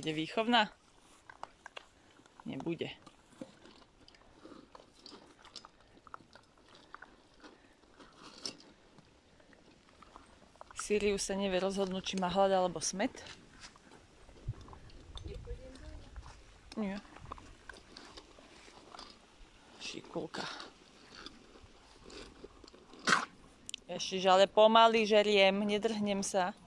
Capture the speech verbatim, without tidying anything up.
Bude výchovná? Nebude. Sirius sa nevie rozhodnúť, či má hlad alebo smäd. Nie. Šikulka. Ešte, že ale pomaly žeriem, nedrhnem sa.